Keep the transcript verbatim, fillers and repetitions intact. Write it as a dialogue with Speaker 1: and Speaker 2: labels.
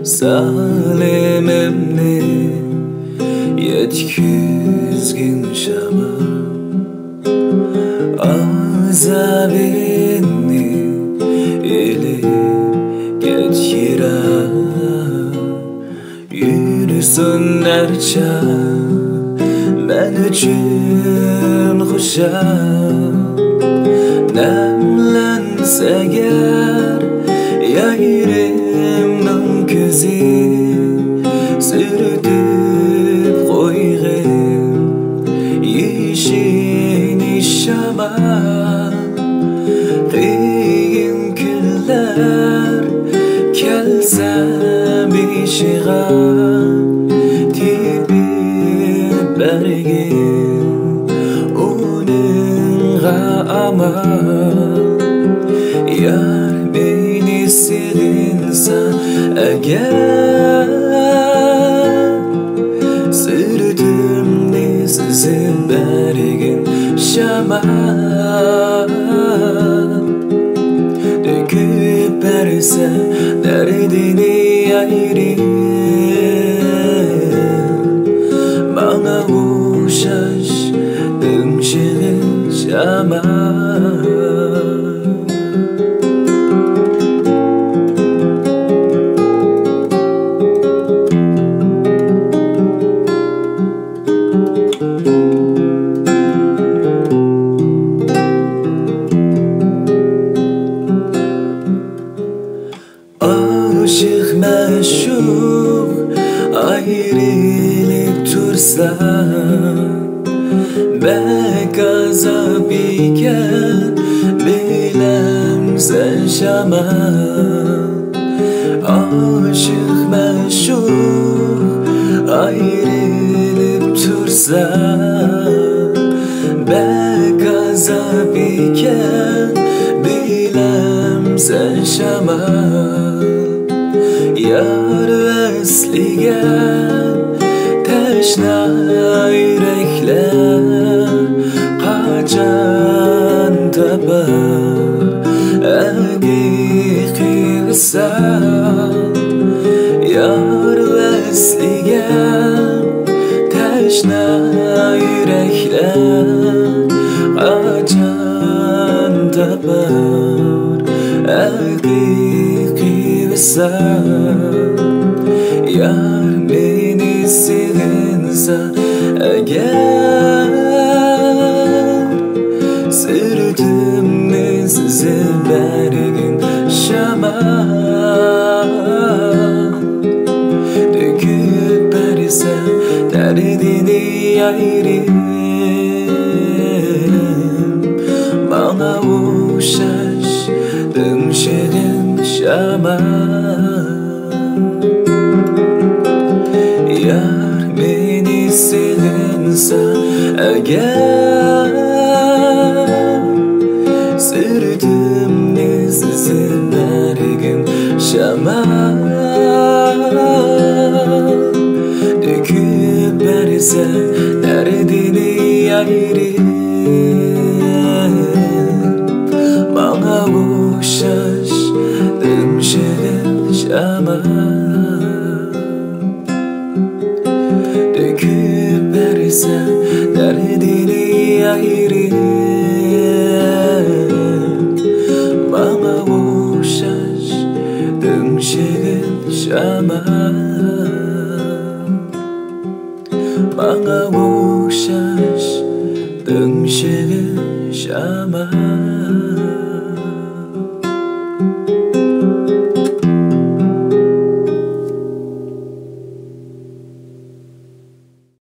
Speaker 1: Salimimni yetkizgin shama azabini elib ketkira yursin archa men uchun xusham namlansa agar yayrimning ko'zi surtib qo'yg'in yeshini shamol qiyin kunlar kelsa beshig'a tepib bergin uningga amal yar beni sevginsa agar sırtımni sizib bergin shamol döküp bersa derdini ayrib bana o'xshash dimshig'in shamol aşık meşhur ayrılıp tursa bek azap iken bilemsen şamol aşık meşhur ayrılıp tursa bek azap iken bilemsen şamol yar vesliga tashna yuraklar qachon topar haqiqiy visol yar vesliga tashna yuraklar qachon topar haqiqiy visol yar beni sevginsa agar sırtımni sizib bergin shamol döküp bersa derdini ayrib bana o'xshash dimshig'in shamol yar beni sevginsa agar sırtımni sizib bergin shamol döküp bersa derdini ayrib bana o'xshash dimshig'in shamol döküp bersa derdini ayrib bana o'xshash dimshig'in shamol bana o'xshash dimshig'in shamol